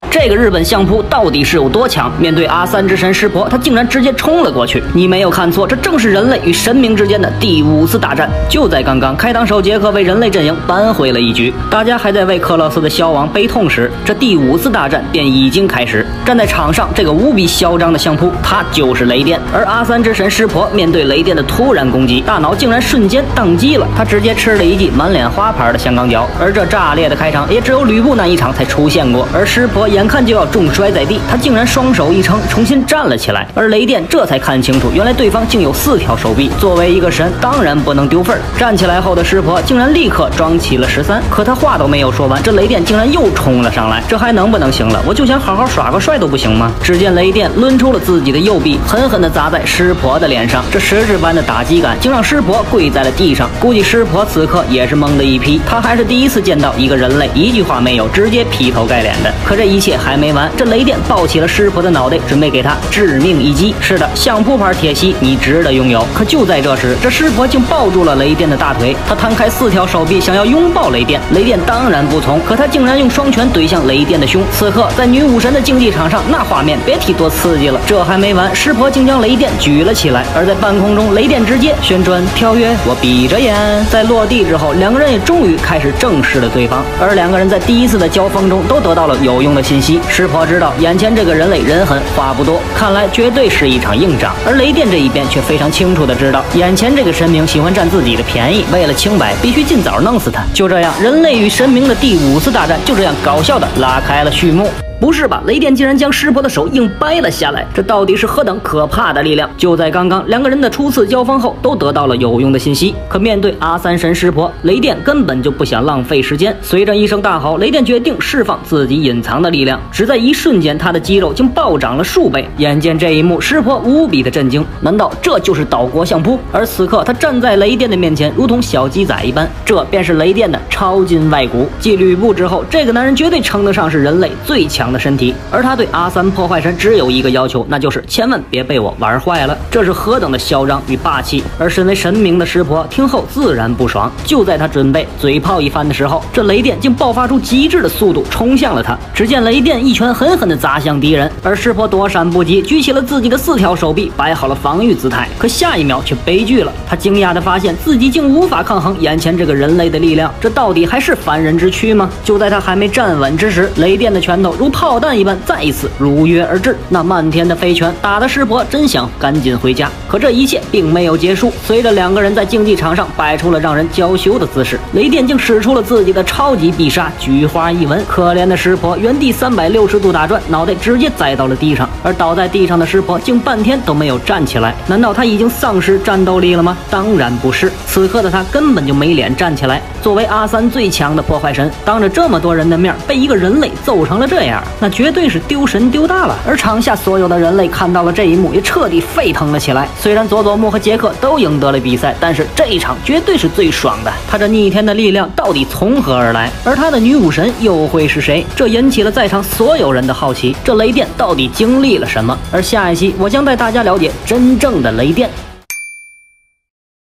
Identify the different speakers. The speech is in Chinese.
Speaker 1: 这个日本相扑到底是有多强？面对阿三之神湿婆，他竟然直接冲了过去。你没有看错，这正是人类与神明之间的第5次大战。就在刚刚，开膛手杰克为人类阵营扳回了一局。大家还在为克洛斯的消亡悲痛时，这第5次大战便已经开始。站在场上，这个无比嚣张的相扑，他就是雷电。而阿三之神湿婆面对雷电的突然攻击，大脑竟然瞬间宕机了。他直接吃了一记满脸花牌的香港脚。而这炸裂的开场，也只有吕布那一场才出现过。而湿婆眼看就要重摔在地，他竟然双手一撑，重新站了起来。而雷电这才看清楚，原来对方竟有4条手臂。作为一个神，当然不能丢份儿。站起来后的湿婆竟然立刻装起了13，可他话都没有说完，这雷电竟然又冲了上来。这还能不能行了？我就想好好耍个帅都不行吗？只见雷电抡出了自己的右臂，狠狠地砸在湿婆的脸上。这实质般的打击感，竟让湿婆跪在了地上。估计湿婆此刻也是懵的一批，他还是第一次见到一个人类一句话没有直接劈头盖脸的。可这一切还没完，这雷电抱起了湿婆的脑袋，准备给他致命一击。是的，相扑牌铁膝你值得拥有。可就在这时，这湿婆竟抱住了雷电的大腿，他摊开4条手臂想要拥抱雷电。雷电当然不从，可他竟然用双拳怼向雷电的胸。此刻在女武神的竞技场上，那画面别提多刺激了。这还没完，湿婆竟将雷电举了起来，而在半空中，雷电直接旋转跳跃，我闭着眼。在落地之后，两个人也终于开始正视了对方。而两个人在第一次的交锋中都得到了有用的信息。湿婆知道眼前这个人类人狠话不多，看来绝对是一场硬仗。而雷电这一边却非常清楚的知道，眼前这个神明喜欢占自己的便宜，为了清白必须尽早弄死他。就这样，人类与神明的第5次大战就这样搞笑的拉开了序幕。不是吧？雷电竟然将湿婆的手硬掰了下来，这到底是何等可怕的力量？就在刚刚，两个人的初次交锋后，都得到了有用的信息。可面对阿三神湿婆，雷电根本就不想浪费时间。随着一声大吼，雷电决定释放自己隐藏的力量。只在一瞬间，他的肌肉竟暴涨了数倍。眼见这一幕，湿婆无比的震惊。难道这就是岛国相扑？而此刻，他站在雷电的面前，如同小鸡仔一般。这便是雷电的超筋外骨。继吕布之后，这个男人绝对称得上是人类最强的身体。而他对阿三破坏神只有一个要求，那就是千万别被我玩坏了。这是何等的嚣张与霸气！而身为神明的湿婆听后自然不爽。就在他准备嘴炮一番的时候，这雷电竟爆发出极致的速度冲向了他。只见雷电一拳狠狠地砸向敌人，而湿婆躲闪不及，举起了自己的4条手臂，摆好了防御姿态。可下一秒却悲剧了，他惊讶地发现自己竟无法抗衡眼前这个人类的力量，这到底还是凡人之躯吗？就在他还没站稳之时，雷电的拳头如炮弹一般再一次如约而至，那漫天的飞拳打得湿婆真想赶紧回家。可这一切并没有结束，随着两个人在竞技场上摆出了让人娇羞的姿势，雷电竟使出了自己的超级必杀菊花一吻。可怜的湿婆原地360度打转，脑袋直接栽到了地上，而倒在地上的湿婆竟半天都没有站起来。难道他已经丧失战斗力了吗？当然不是，此刻的他根本就没脸站起来。作为阿三最强的破坏神，当着这么多人的面被一个人类揍成了这样，那绝对是丢神丢大了。而场下所有的人类看到了这一幕，也彻底沸腾了起来。虽然佐佐木和杰克都赢得了比赛，但是这一场绝对是最爽的。他这逆天的力量到底从何而来？而他的女武神又会是谁？这引起了在场所有人的好奇。这雷电到底经历了什么？而下一期我将带大家了解真正的雷电。